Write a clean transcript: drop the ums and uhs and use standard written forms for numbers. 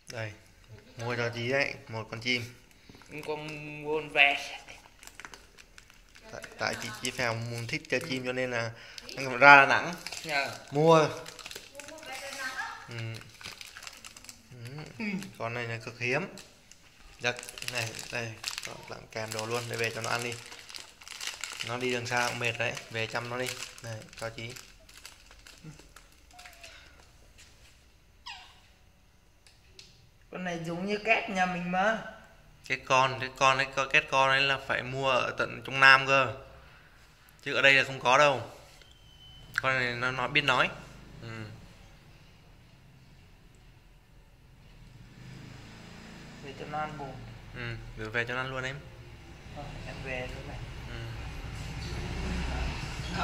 Đây, mua cho chị đấy một con chim. Con buôn về. Tại chị Phèo muốn thích chơi chim cho nên là anh ra Đà Nẵng mua. Ừ. Con này là cực hiếm. Giật này, đây, làm kèm đồ luôn để về cho nó ăn đi. Nó đi đường xa cũng mệt đấy, về chăm nó đi. Đây, cho chị. Con này giống như két nhà mình mà. Cái con ấy, két con ấy là phải mua ở tận trong Nam cơ. Chứ ở đây là không có đâu. Con này nó biết nói. Ừ. Để cho nó ăn bù. Ừ, về cho nó ăn luôn em. Em về luôn này.